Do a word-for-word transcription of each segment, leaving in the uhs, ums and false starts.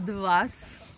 два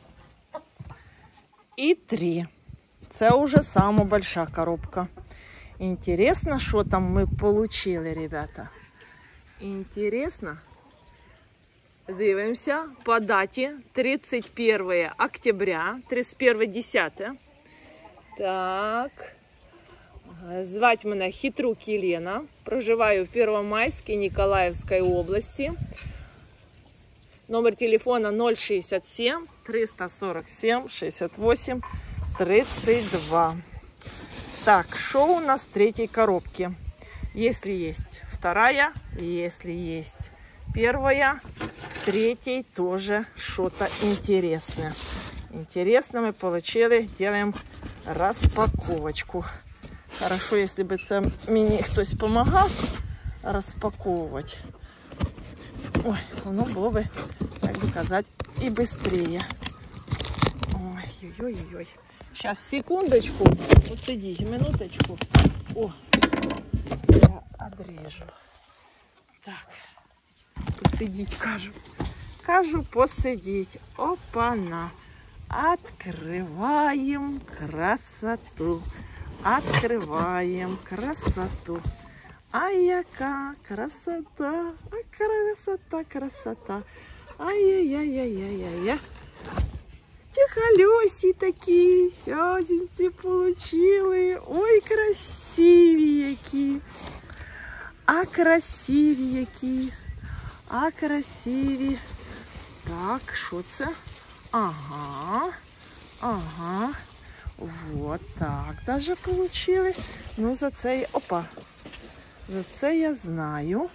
и три. Это уже самая большая коробка. Интересно, что там мы получили, ребята. Интересно. Дивимося по даті тридцать первое октября, тридцать первое десятое. Так. Звать мене Хитрук Єлена. Проживаю в Первомайській Ніколаївській області. Номер телефона ноль шестьдесят семь триста сорок семь шестьдесят восемь тридцать два. Так, что у нас в третьей коробке? Если есть вторая, если есть первая, в третьей тоже что-то интересное. Интересно мы получили, делаем распаковочку. Хорошо, если бы це мені хтось помогал распаковывать. Ой, воно було би, як би казати, і быстрее. Ой-ой-ой-ой. Сейчас, секундочку, посидіть, минуточку. О, я одрежу. Так, посидіть, кажу. Кажу, посидіть. Опа-на. Открываем красоту. Открываем красоту. Ай, яка красота. А красота, красота. Ай-яй-яй-яй-яй-яй. Тихолёсі такі, сязеньці получили. Ой, красиві які. А красиві які. А красиві. Так, що це? Ага. Ага. Вот так даже получили. Ну, за це, опа. За це я знаю.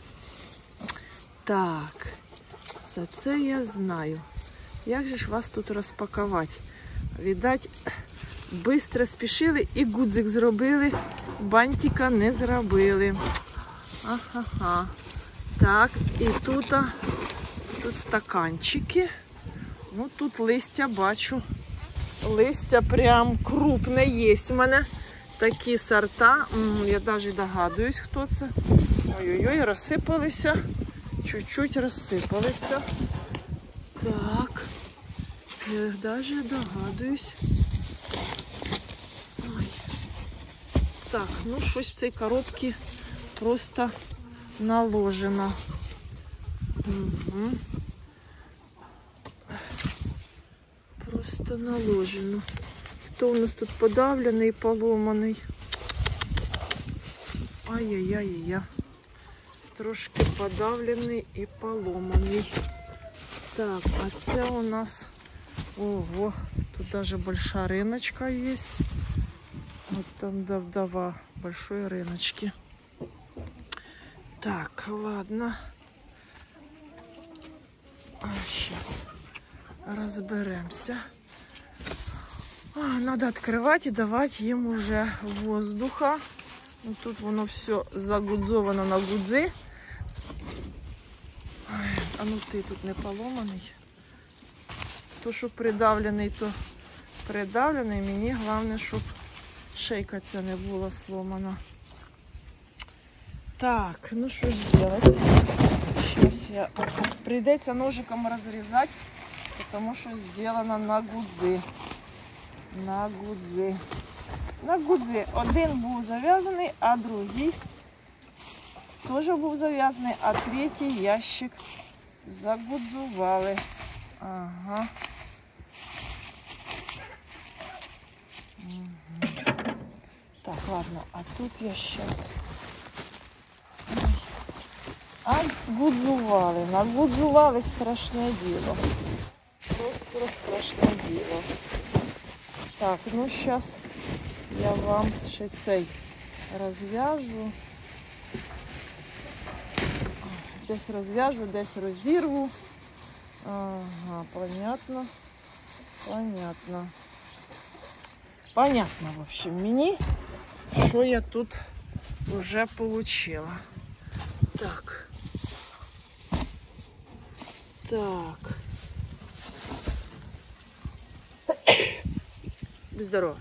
Так. За це я знаю. Як же ж вас тут розпакувати? Видать, швидко спішили і гудзик зробили, бантика не зробили. Ага. Так, і тут, тут стаканчики. Ну, тут листя бачу. Листя прям крупне є в мене. Такі сорта. Я навіть догадуюсь, хто це. Ой-ой-ой, розсипалися. Чуть-чуть розсипалися. Так. Я даже догадуюсь. Ой. Так, ну щось в цій коробці просто наложено. Угу. Просто наложено. Хто у нас тут подавлений, поломаний? Ай-яй-яй-яй. Трошки подавлений і поломаний. Так, а це у нас... Ого, тут даже большая рыночка есть. Вот там вдова большой рыночки. Так, ладно. А, сейчас разберемся. А, надо открывать и давать им уже воздуха. Ну, тут воно все загудзовано на гудзи. А ну ты тут не поломаний. То, що придавлений, то придавлений. Мені головне, щоб шейка ця не була сломана. Так, ну що зробити? Зараз я... Прийдеться ножиком розрізати, тому що зроблено на гудзи. На гудзи. На гудзи. Один був зав'язаний, а другий теж був зав'язаний, а третій ящик загудзували. Ага. Угу. Так, ладно, а тут я сейчас... Ай, гудзували, нагудзували, страшне діло. Просто страшне діло. Так, ну сейчас я вам ще цей розв'яжу. Десь розв'яжу, десь розірву. Ага, понятно. Понятно. Понятно, в общем, мені, що я тут уже получила. Так. Так. Будь здорова.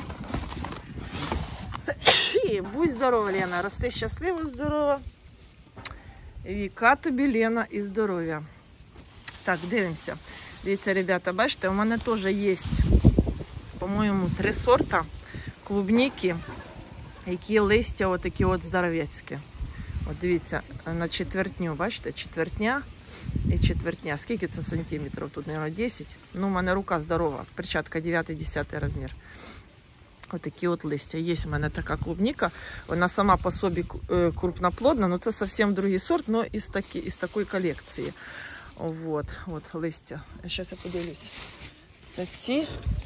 Будь здорова, Лена. Рости щаслива, здорова. Віка тобі, Лена, і здоров'я. Так, дивимося. Дивіться, ребята, бачите, у мене теж є, по-моєму, три сорта клубніки, які листя отакі от здоровецькі. От дивіться, на четвертню, бачите, четвертня і четвертня. Скільки це сантиметрів? Тут, мабуть, десять. Ну, у мене рука здорова, перчатка дев'ятий-десятий розмір. Отакі от листя. Є у мене така клубніка. Вона сама по собі крупноплодна, але це зовсім другий сорт, але із, такі, із такої колекції. Вот, от листя. Зараз я подивлюсь. Це ці.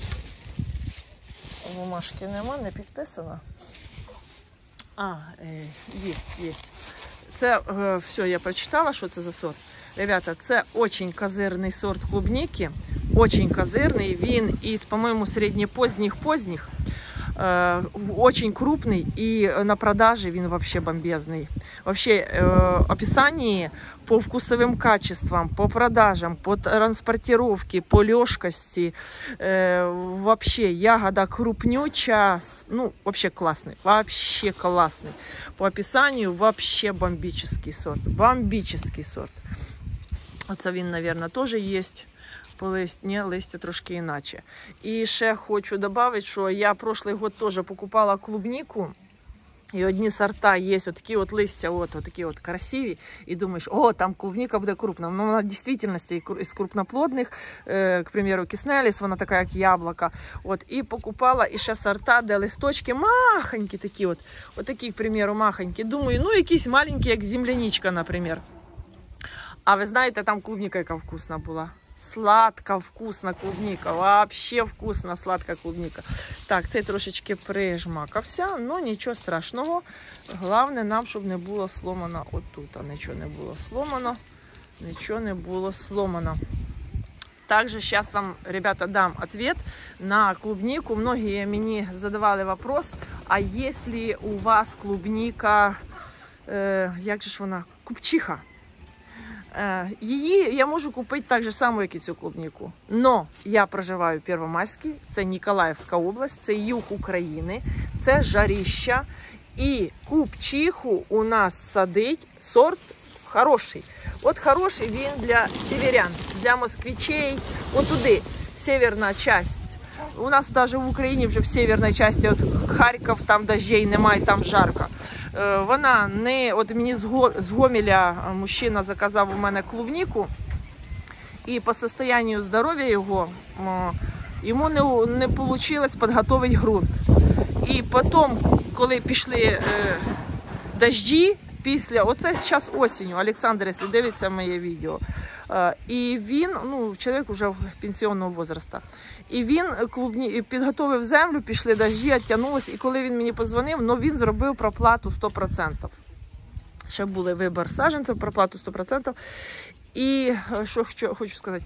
Бумажки нема, не підписано. А, е, є, є. Це, е, все, я прочитала, що це за сорт. Ребята, це дуже козирний сорт клубніки. Очень козирний. Він із, по-моєму, середньопоздніх-поздніх. Э, очень крупный, и на продаже він вообще бомбезный. Вообще э, описание по вкусовым качествам, по продажам, по транспортировке, по лёгкости, э, вообще ягода крупнюча, ну вообще классный, вообще классный. По описанию вообще бомбический сорт, бомбический сорт. Оце він, наверное, тоже есть. По листні, листя трошки іначе. І ще хочу додати, що я прошлий год теж покупала клубніку. І одні сорта є, отакі от листя, от, отакі от красиві. І думаєш, о, там клубніка буде крупна. Ну, вона в дійсності із крупноплодних, е, к примеру, киснеліс, вона така, як яблука. От, і покупала і ще сорта, де листочки махонькі такі от. Отакі, к примеру, махонькі. Думаю, ну, якісь маленькі, як земляничка, наприклад. А ви знаєте, там клубніка яка вкусна була. Сладка, вкусна клубника. Вообще вкусна, сладка клубника. Так, цей трошечки прижмакався, але нічого страшного. Головне нам, щоб не було сломано отут. А нічого не було сломано. Нічого не було сломано. Также сейчас вам, ребята, дам ответ на клубнику. Многие мне задавали вопрос, а если у вас клубника, э, як же ж вона, купчиха? Її я можу купити так же само, як і цю клубніку. Но я проживаю в Первомайській, це Ніколаївська область, це юг України, це жаріща. І купчиху у нас садить сорт хороший. От хороший він для северян, для москвичей, от туди, северна частина. У нас навіть в Україні вже в северній частині, от Харків, там дощей немає, там жарко. Вона не, от мені з Гомеля мужчина заказав у мене клубніку, і по состоянию здоров'я його, йому не, не вийшло підготовити ґрунт. І потім, коли пішли е, дощі, після, оце зараз осінню, Олександр, якщо дивиться моє відео, е, і він, ну, чоловік вже пенсіонного возрасту, і він клубні, підготовив землю, пішли дощі, відтягнулося, і коли він мені подзвонив, ну, він зробив проплату сто відсотків. Ще були вибір саджанців, проплату сто відсотків. І що хочу, хочу сказати,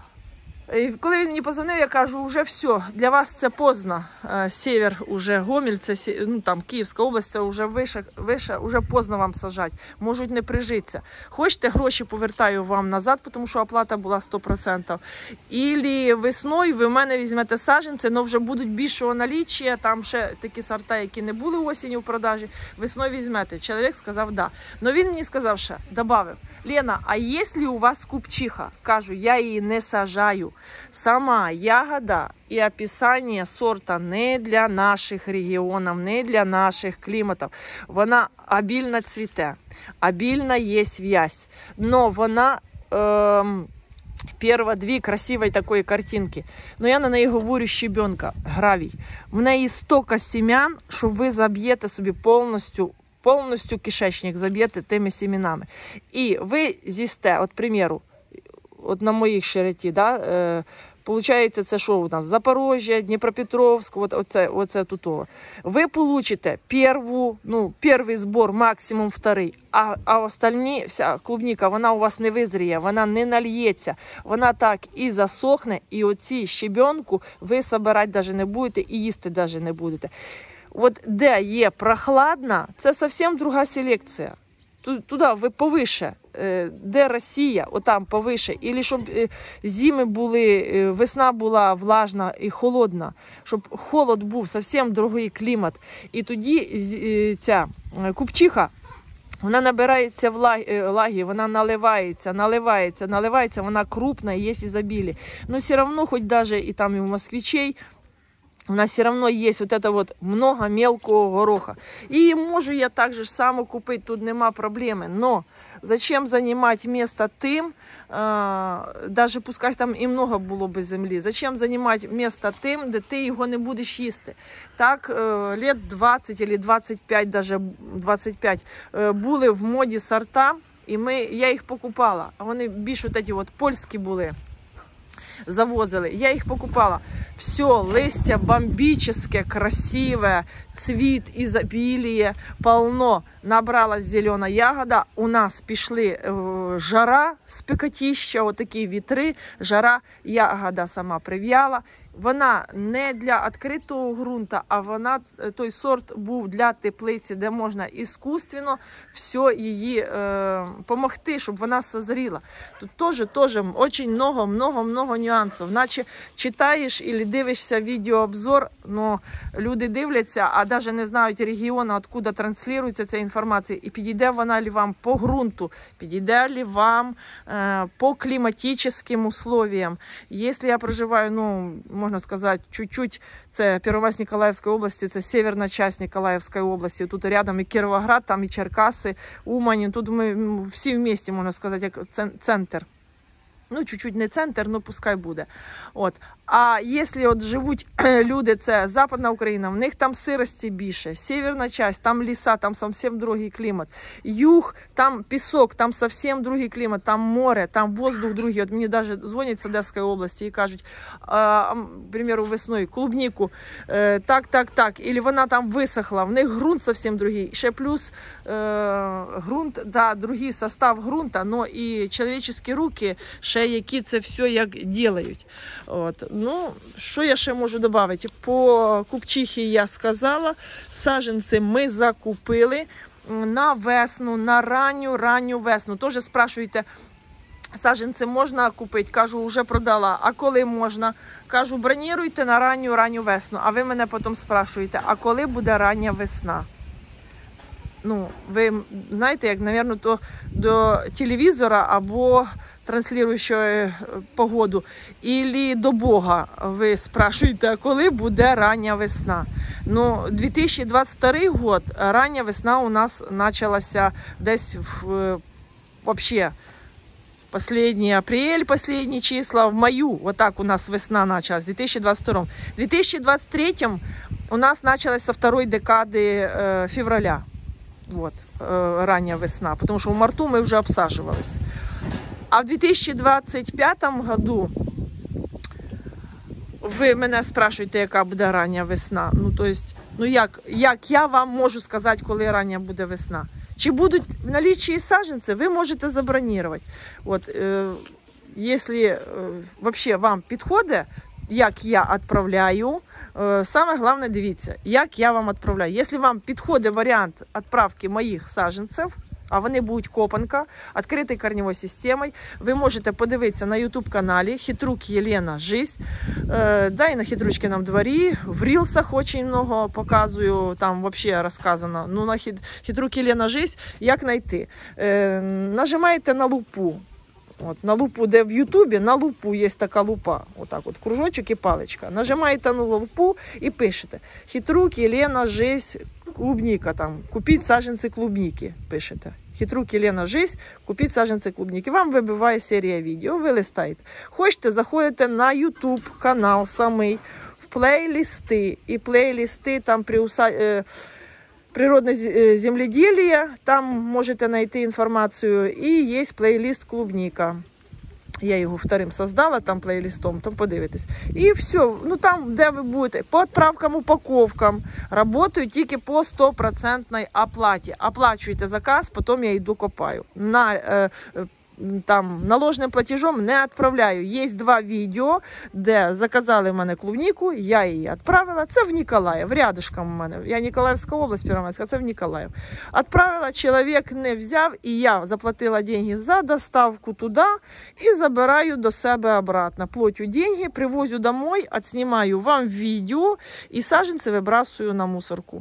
і коли він мені позвонив, я кажу, вже все, для вас це поздно. Север, уже Гомель, це, ну, там, Київська область, це вже вище, вище, вже поздно вам сажати, можуть не прижитися. Хочете, гроші повертаю вам назад, тому що оплата була сто відсотків. Ілі весною ви в мене візьмете саджанці, але вже будуть більшого наліччя, там ще такі сорта, які не були осінню в продажі, весною візьмете. Чоловік сказав, да. Но він мені сказав ще, добавив, Лена, а якщо у вас купчиха? Кажу, я її не сажаю. Сама ягода і описання сорта не для наших регіонів, не для наших кліматів. Вона обільно цвіте, обільно є в'язь, но вона... Ем... Перва дві красивої такої картинки. Но я на неї говорю щебенка, гравій. В неї стільки сім'ян, що ви заб'єте собі повністю, повністю кишечник, заб'єте тими сімінами. І ви з'їсте, от, приміру, от на моїх широті, да, е, получається, це що у нас? Запорожжя, Дніпропетровськ, от, оце, оце тут. Ви получите перву, ну, перший збор, максимум вторий, а, а остальні, вся клубніка, вона у вас не визріє, вона не нальється, вона так і засохне, і оці щебенку ви собирати навіть не будете, і їсти навіть не будете. От де є прохладно, це зовсім друга селекція. Туди ви повише, де Росія, отам повише, і щоб зими були, весна була влажна і холодна, щоб холод був, зовсім другий клімат. І тоді ця купчиха Вона набирається влаги, вона наливається, наливається, наливається, вона крупна, є ізобілі. Но все равно, хоть даже и там и у москвичей, у нас все равно есть вот это вот много мелкого гороха. И можу я так же само купить, тут нема проблеми. Но зачем занимать место тим, э, даже пускай там і много було би землі, зачем занимать место тим, де ти його не будеш їсти? Так, э, лет двадцять или двадцять п'ять, даже двадцять п'ять, э, були в моді сорта, і ми, я їх покупала. А вони більш от ці от польські були. Завозили. Я их покупала. Все, листья бомбическое, красивое, цвет, изобилие, полно. Набралась зелена ягода. У нас пішли э, жара, спекотища, вот такие вітри, жара, ягода сама прив'яла. Вона не для відкритого ґрунту, а вона, той сорт був для теплиці, де можна іскусственно все її е, помогти, щоб вона созріла. Тут теж, теж дуже много-много-много нюансів. Наче читаєш і дивишся відеообзор, но люди дивляться, а навіть не знають регіону, откуда транслюється ця інформація, і підійде вона ли вам по ґрунту, підійде ли вам е, по кліматичним условиям. Якщо я проживаю, ну, можна сказати, чуть-чуть, це Первомайськ Ніколаївської області, це северна частина Ніколаївської області, тут рядом і Кіровоград, там і Черкаси, Умань, тут ми всі вместе, можна сказати, як центр. Ну, чуть-чуть не центр, ну пускай буде. От. А якщо от живуть люди, це Западна Україна, в них там сирості більше, северна частина, там ліса, там зовсім другий клімат. Юг, там пісок, там зовсім другий клімат, там море, там воздух другий. От мені навіть дзвонять з Одеської області і кажуть, а, примеру, весною, клубніку, е, так, так, так, і вона там висохла, в них ґрунт зовсім другий. Ще плюс е, ґрунт, да, другий состав ґрунта, но і чоловічі руки ще які це все як ділають. От. Ну, що я ще можу додати? По купчихі я сказала, саджанці ми закупили на весну, на ранню-ранню весну. Тоже спрашуєте, саджанці можна купити? Кажу, вже продала. А коли можна? Кажу, броніруйте на ранню-ранню весну. А ви мене потім спрашуєте, а коли буде рання весна? Ну, ви знаєте, як, мабуть, то до телевізора або транслюючого погоду, і до Бога ви спрашуєте, коли буде рання весна. Ну, дві тисячі двадцять другий год, рання весна у нас почалася десь в, вообще, последний апрель, последние числа, в маю, вот так у нас весна началась, в две тысячи двадцать втором. В две тысячи двадцать третьем у нас началась со второй декады э, февраля, вот, э, ранняя весна, потому что в марту мы уже обсаживались. А в две тысячи двадцать пятом году, ви мене спрашуєте, яка буде рання весна. Ну, то есть, ну як, як я вам можу сказати, коли рання буде весна? Чи будуть в наличии саджанці, ви можете забронювати. От, е, якщо е, вообще вам підходить, як я відправляю, е, саме головне дивіться, як я вам відправляю. Якщо вам підходить варіант відправки моїх саджанців, а вони будуть копанка, відкритою корневою системою. Ви можете подивитися на ютуб-каналі Хитрук Єлена Жизнь. Е, да, і на Хитручкином дворі. В рілсах дуже багато показую, там взагалі розказано. Ну, на Хитрук Єлена Жизнь, як знайти. Е, нажимаєте на лупу. От, на лупу, де в ютубі, на лупу є така лупа. Отак от, кружочок і паличка. Нажимаєте на лупу і пишете. Хитрук Єлена Жизнь, клубника там, купіть саджанці клубники, пишете. Хитрук Єлена Жизнь, купіть саджанці клубники. Вам вибиває серія відео, ви листаєте. Хочете, заходите на ютуб канал самий, в плейлисти. І плейлисти там при уса... природне земледелие, там можете знайти інформацію. І є плейлист клубника. Я його вторим создала, там плейлистом, там подивитесь. І все, ну там, де ви будете, по відправкам, упаковкам, працюю тільки по стопроцентній оплаті. Оплачуєте заказ, потім я йду копаю. На, е, там, наложним платежом не відправляю. Є два відео, де заказали в мене клубніку, я її відправила. Це в Ніколаїв, рядышком у мене. Я Ніколаївська область, Первомайська, це в Ніколаїв. Відправила, чоловік не взяв, і я заплатила гроші за доставку туди і забираю до себе обратно. Платю гроші, привозю домой, відснімаю вам відео і саджанці вибрасую на мусорку.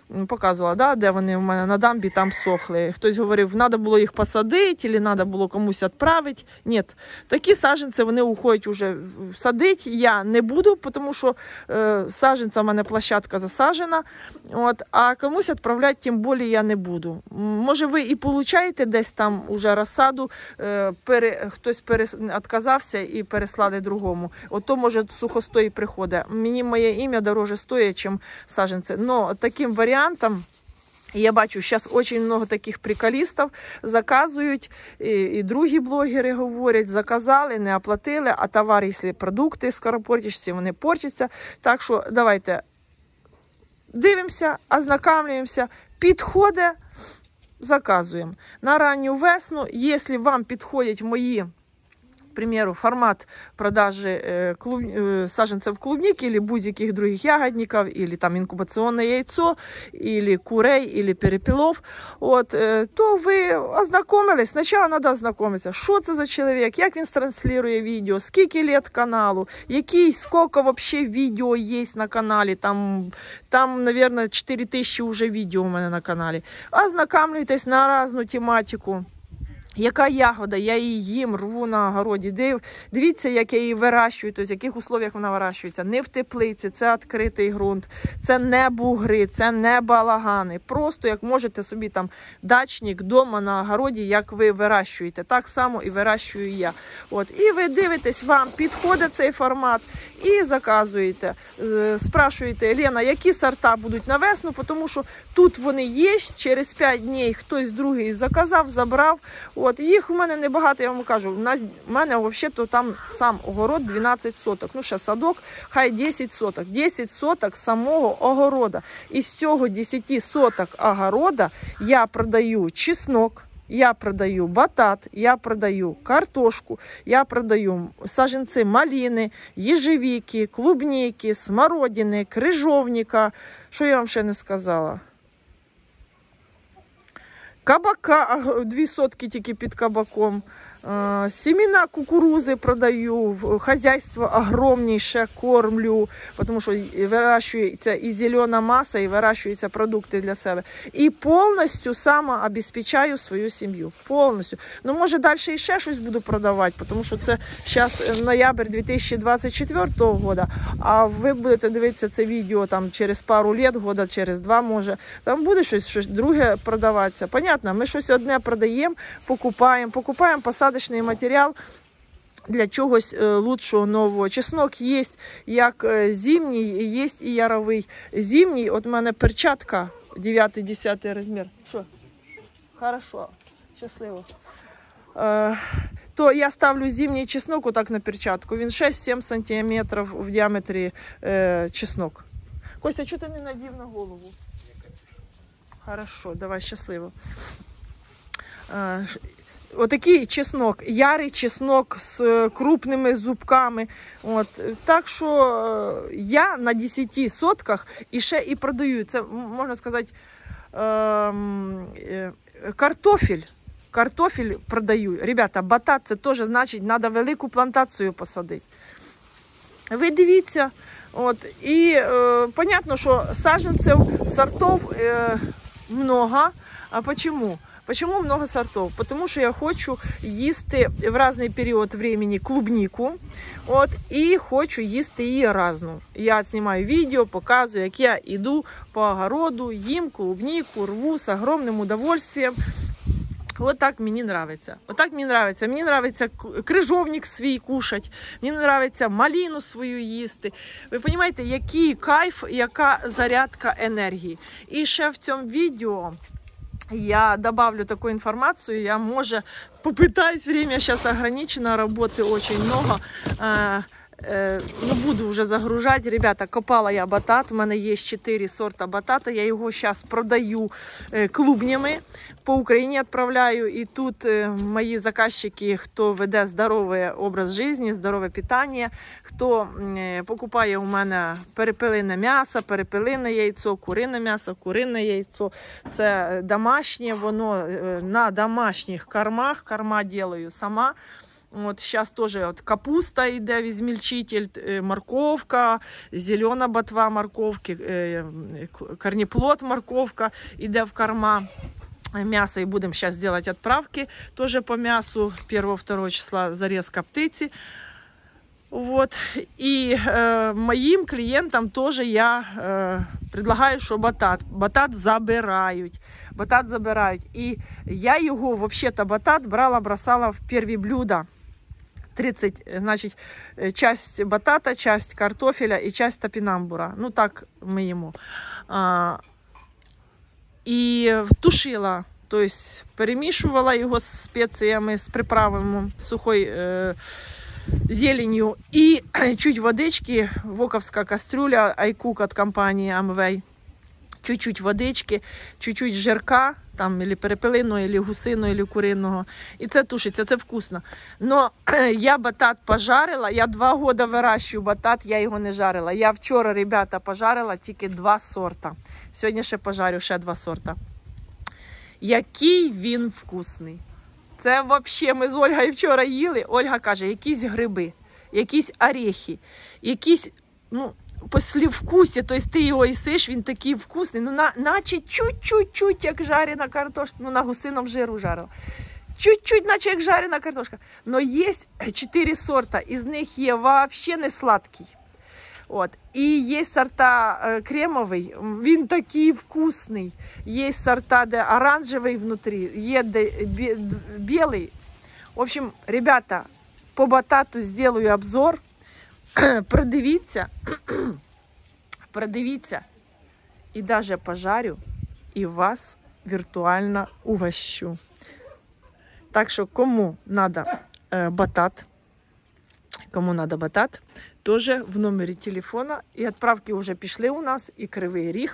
показувала, да, де вони в мене на дамбі там сохли. Хтось говорив, треба було їх посадити, або треба було комусь відправити. Ні, такі саджанці, вони уходять вже садити. Я не буду, тому що е, саджанця в мене площадка засаджена. От, а комусь відправляти, тим більше, я не буду. Може, ви і получаєте десь там уже розсаду, е, пере, хтось перес, відказався і переслали другому. Ото, може, сухостой приходить. Мені моє ім'я дороже стоїть, ніж саджанці. Но таким варіантом, я бачу, зараз дуже багато таких приколістів заказують, і, і другі блогери говорять, заказали, не оплатили, а товар, якщо продукти скоропортяться, вони портяться. Так що давайте дивимося, ознакомлюємося, підходить, заказуємо. На ранню весну, якщо вам підходять мої, к примеру, формат продажи э, клуб, э, саженцев клубники или будь-яких других ягодников, или там инкубационное яйцо, или курей, или перепелов, от, э, то ви ознакомились. Спочатку треба ознакомитися, що це за чоловік, як він транслює відео, скільки лет каналу, який, скільки вообще відео є на каналі, там, там, наверное, чотири тисячі вже відео у мене на каналі. Ознакомлюйтесь на різну тематику. Яка ягода, я її їм, рву на огороді. Див, дивіться, як я її вирощую, тобто в яких условиях вона вирощується. Не в теплиці, це відкритий ґрунт, це не бугри, це не балагани. Просто як можете собі там дачник вдома на огороді, як ви вирощуєте. Так само і вирощую я. От. І ви дивитесь, вам підходить цей формат і заказуєте. Спрашуєте, Лена, які сорта будуть на весну, тому що тут вони є, через п'ять днів хтось другий заказав, забрав. От, їх у мене небагато, я вам кажу. У нас, у мене взагалі там сам огород дванадцять соток. Ну, ще садок, хай десять соток. десять соток самого огорода. Із цього десять соток огорода я продаю чеснок, я продаю батат, я продаю картошку, я продаю саженцы малини, ежевики, клубники, смородини, крижовника. Що я вам ще не сказала? Кабака, дві сотки тільки під кабаком. Семена кукурузи продаю, хозяйство огромніше кормлю, тому що вирощується і зелена маса, і вирощуються продукти для себе. І повністю сама обезпечаю свою сім'ю. Повністю. Ну, може, далі і ще щось буду продавати, тому що це зараз ноябрь дві тисячі двадцять четвертого року, а ви будете дивитися це відео там через пару років, года через два, може, там буде щось, щось друге продаватися. Понятно, ми щось одне продаємо, покупаємо, покупаємо посадочний матеріал для чогось лучшого, нового. Чеснок є як зимній, є і яровий. Зимній, от у мене перчатка, дев'ятий-десятий розмір. Що? Хорошо, щасливо. Е, то я ставлю зимній чеснок отак на перчатку. Він шість-сім сантиметрів в діаметрі е, чеснок. Костя, чого ти не надів на голову? Хорошо, давай, щасливо. Е, Отакий чеснок, ярий чеснок з крупними зубками. От. Так що я на десяти сотках і ще і продаю. Це, можна сказати, картофель. Картофель продаю. Ребята, батат, це теж значить, треба велику плантацію посадити. Ви дивіться. От. І е, понятно, що саджанців, сортів е, много. А чому? Почему много сортов? Потому что я хочу їсти в разный период времени клубнику, от, і хочу їсти її разну. Я знімаю відео, показую, як я йду по огороду, їм клубнику, рву з огромним удовольствием. Вот так мені нравится. Вот так мені нравится. Мені нравится крижовник свій кушать, мені нравится малину свою їсти. Ви розумієте, який кайф, яка зарядка енергії. І ще в цьому відео я добавлю такую информацию, я, может, попытаюсь, время сейчас ограничено, работы очень много, э, э, ну, буду уже загружать. Ребята, копала я батат, у меня есть четыре сорта батата, я его сейчас продаю э, клубнями, по Украине отправляю, и тут э, мои заказчики, кто веде здоровий образ життя, здорове питання, хто э, покупає у мене перепелине м'ясо, перепелине яйцо, курине м'ясо, курине яйцо, це домашнє, воно э, на домашніх кормах, корма делаю сама. Вот сейчас тоже вот капуста йде в измельчитель, морковка, зелена ботва морковки, корнеплод морковка йде в корма. Мясо, и будем сейчас делать отправки тоже по мясу первого-второго числа, зарезка птицы. Вот. И э, моим клиентам тоже я э, предлагаю, що батат. Батат забирають. Батат забирають. І я його, взагалі-то, батат брала, бросала в перві блюда. тридцать, значить, часть батата, часть картофеля і часть топінамбура. Ну, так ми їмо. А, і тушила. Тобто перемішувала його з спеціями, з приправами, сухою е, зеленью. І чуть водички, воковська кастрюля, iCook від компанії Amway. Чуть-чуть водички, чуть-чуть жирка, там, или перепелиного, или гусиного, или куриного. І це тушиться, це вкусно. Но я батат пожарила, я два роки вирощую батат, я його не жарила. Я вчора, ребята, пожарила тільки два сорта. Сьогодні ще пожарю ще два сорта. Який він вкусний. Це взагалі, ми з Ольгою вчора їли. Ольга каже, якісь гриби, якісь орехи, якісь, ну, послевкусие, тобто ти його їсиш, він такий вкусний, ну, на, наче чуть-чуть, як жарена картошка, ну, на гусином жиру жарила. Чуть-чуть, наче як жарена картошка. Но є чотири сорта, із них є взагалі не сладкий. От. І є сорта е, кремовий, він такий вкусний. Є сорта, де оранжевий внутрі, є де білий. В общем, ребята, по батату зроблю обзор. Продивіться, продивіться, і навіть пожарю, і вас віртуально угощу. Так що, кому треба е, батат, кому треба батат, теж в номері телефона. І відправки вже пішли у нас, і Кривий Ріг,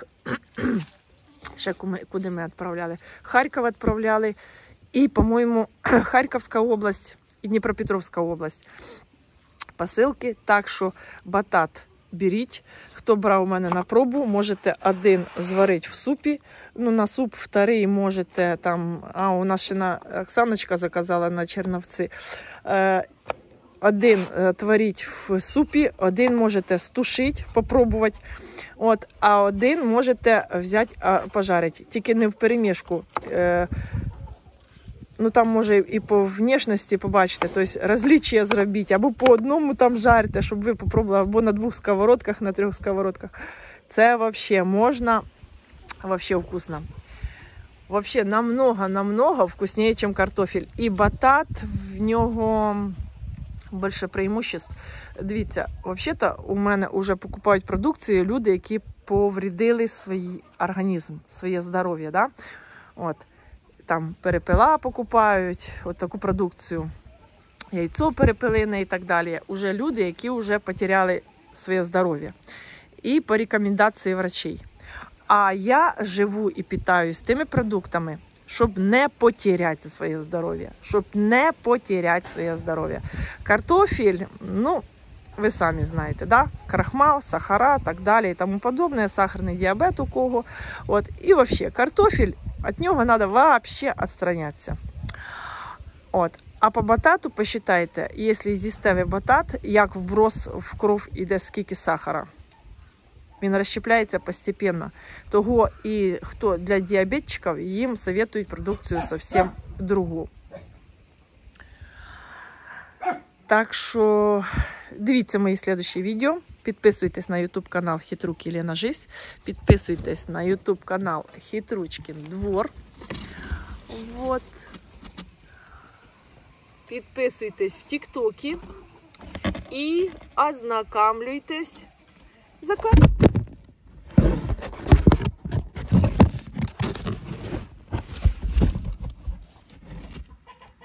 ще куди ми відправляли, Харків відправляли, і, по-моєму, Харківська область і Дніпропетровська область. Посилки, так що батат беріть. Хто брав у мене на пробу, можете один зварити в супі. Ну, на суп вторий можете там, а у нас ще на Оксаночка заказала на Черновці. Е, один е, творіть в супі, один можете стушити, попробувати. От, а один можете взяти, а, пожарити. Тільки не в перемішку. Е, Ну, там, може, і по внешності побачите, тобто розличия зробіть, або по одному там жарите, щоб ви попробували, або на двох сковородках, на трьох сковородках. Це взагалі можна, взагалі вкусно. Взагалі намного-намного вкусніше, ніж картофель. І батат, в нього більше преимуществ. Дивіться, взагалі-то у мене вже покупають продукцію люди, які повредили свій організм, своє здоров'я, да? От. Там перепела покупають, от таку продукцію, яйцо перепелине і так далі. Уже люди, які вже потеряли своє здоров'я. І по рекомендації врачей. А я живу і питаюсь тими продуктами, щоб не потеряти своє здоров'я. Щоб не потеряти своє здоров'я. Картофель, ну, ви самі знаєте, да? Крахмал, сахара, так далі і тому подобне, сахарний діабет у кого. От. І взагалі, картофель, від нього треба взагалі відстранятися. От. А по батату посчитайте, якщо з'їсте ви батат, як вброс в кров іде скільки сахара. Він розщепляється постепенно. Того і хто для діабетчиків, їм советують продукцію зовсім другу. Так що дивіться мої слідчі відео. Підписуйтесь на ютуб канал Хитрук Елена Жизнь. Підписуйтесь на ютуб канал Хитручкин Двор. Вот. Підписуйтесь в тіктокі і ознакомлюйтесь. Заказ.